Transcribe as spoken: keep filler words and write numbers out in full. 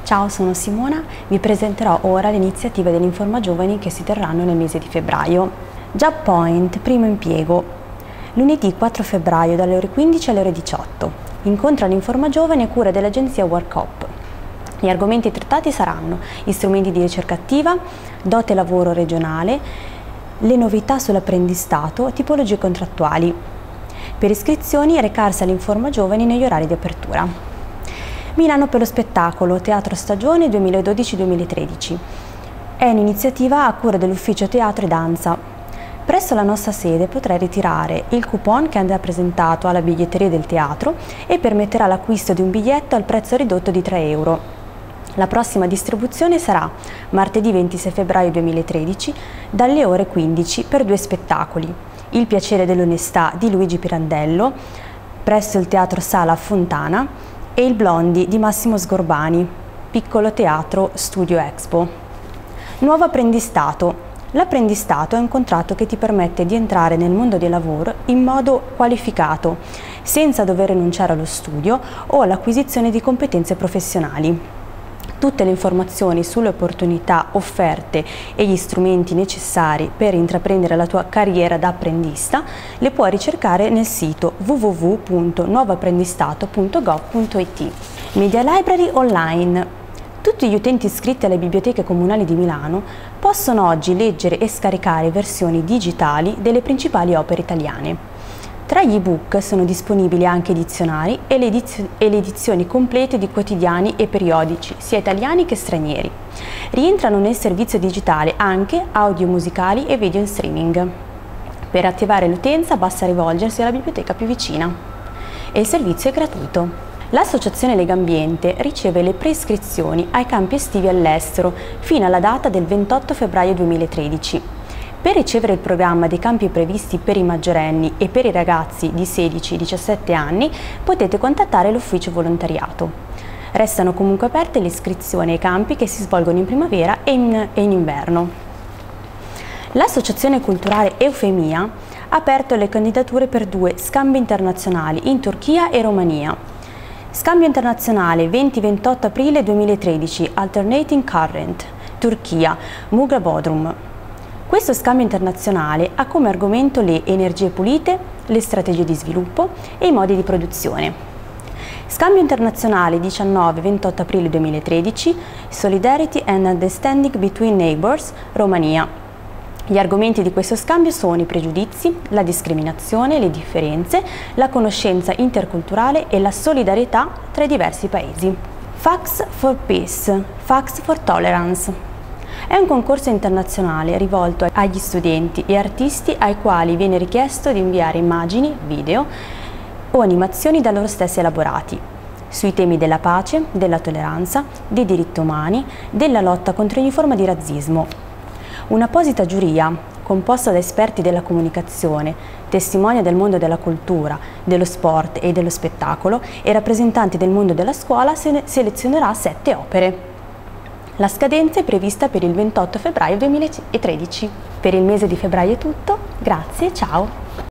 Ciao, sono Simona, vi presenterò ora le iniziative dell'Informa Giovani che si terranno nel mese di febbraio. Job Point, primo impiego. Lunedì quattro febbraio dalle ore quindici alle ore diciotto. Incontra l'Informa Giovani a cura dell'agenzia WorkOp. Gli argomenti trattati saranno gli strumenti di ricerca attiva, dote lavoro regionale, le novità sull'apprendistato, tipologie contrattuali. Per iscrizioni recarsi all'Informa Giovani negli orari di apertura. Milano per lo spettacolo, teatro stagione duemiladodici duemilatredici. È un'iniziativa a cura dell'ufficio teatro e danza. Presso la nostra sede potrai ritirare il coupon che andrà presentato alla biglietteria del teatro e permetterà l'acquisto di un biglietto al prezzo ridotto di tre euro. La prossima distribuzione sarà martedì ventisei febbraio duemilatredici dalle ore quindici per due spettacoli. Il piacere dell'onestà di Luigi Pirandello presso il Teatro Sala Fontana e il Blondi di Massimo Sgorbani, piccolo teatro Studio Expo. Nuovo apprendistato. L'apprendistato è un contratto che ti permette di entrare nel mondo del lavoro in modo qualificato, senza dover rinunciare allo studio o all'acquisizione di competenze professionali. Tutte le informazioni sulle opportunità offerte e gli strumenti necessari per intraprendere la tua carriera da apprendista le puoi ricercare nel sito w w w punto nuovoapprendistato punto gov punto i t. Media Library Online. Tutti gli utenti iscritti alle biblioteche comunali di Milano possono oggi leggere e scaricare versioni digitali delle principali opere italiane. Tra gli ebook sono disponibili anche dizionari e le, edizio e le edizioni complete di quotidiani e periodici, sia italiani che stranieri. Rientrano nel servizio digitale anche audio musicali e video in streaming. Per attivare l'utenza basta rivolgersi alla biblioteca più vicina. E il servizio è gratuito. L'Associazione Legambiente riceve le prescrizioni ai campi estivi all'estero fino alla data del ventotto febbraio duemilatredici. Per ricevere il programma dei campi previsti per i maggiorenni e per i ragazzi di sedici diciassette anni potete contattare l'ufficio volontariato. Restano comunque aperte le iscrizioni ai campi che si svolgono in primavera e in, e in inverno. L'Associazione Culturale Eufemia ha aperto le candidature per due scambi internazionali in Turchia e Romania. Scambio internazionale venti ventotto aprile duemilatredici, Alternating Current, Turchia, Mughla Bodrum. Questo scambio internazionale ha come argomento le energie pulite, le strategie di sviluppo e i modi di produzione. Scambio internazionale diciannove ventotto aprile duemilatredici, Solidarity and Understanding Between Neighbors, Romania. Gli argomenti di questo scambio sono i pregiudizi, la discriminazione, le differenze, la conoscenza interculturale e la solidarietà tra i diversi paesi. Facts for Peace, Facts for Tolerance. È un concorso internazionale rivolto agli studenti e artisti ai quali viene richiesto di inviare immagini, video o animazioni da loro stessi elaborati sui temi della pace, della tolleranza, dei diritti umani, della lotta contro ogni forma di razzismo. Un'apposita giuria, composta da esperti della comunicazione, testimoni del mondo della cultura, dello sport e dello spettacolo e rappresentanti del mondo della scuola, selezionerà sette opere. La scadenza è prevista per il ventotto febbraio duemilatredici. Per il mese di febbraio è tutto, grazie, ciao!